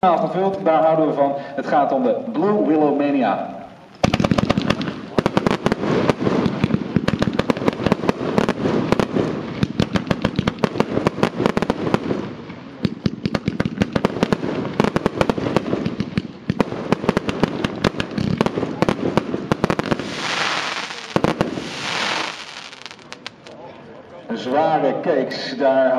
Gevuld, daar houden we van. Het gaat om de Blue Willow Mania. Zware cakes, daar